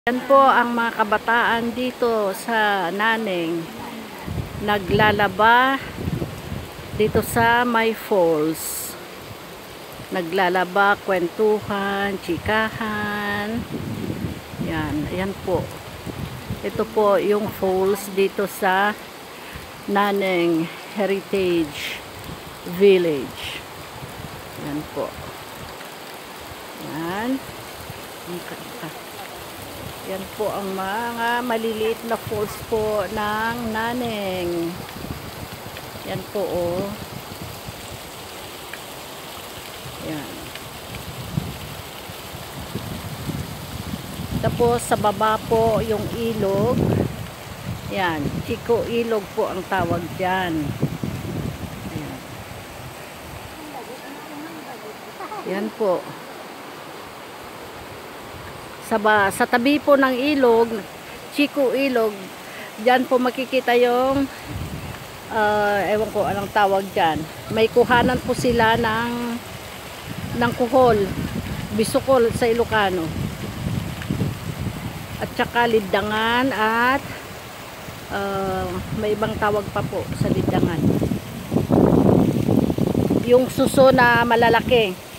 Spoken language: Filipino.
Yan po ang mga kabataan dito sa Naneng. Naglalaba dito sa May Falls. Naglalaba, kwentuhan, chikahan. Yan, ayan po. Ito po yung falls dito sa Naneng Heritage Village. Yan po. Yan. Yan po ang mga maliliit na falls po ng Naneng. Yan po oh. Yan. Tapos sa baba po yung ilog. Yan, Chico Ilog po ang tawag diyan. Yan. Yan po. Sa tabi po ng ilog, Chico Ilog, diyan po makikita yung ewan ko anong tawag diyan. May kuhanan po sila ng kuhol, bisukol sa Ilocano. At saka lidangan at may ibang tawag pa po sa lidangan. Yung suso na malalaki.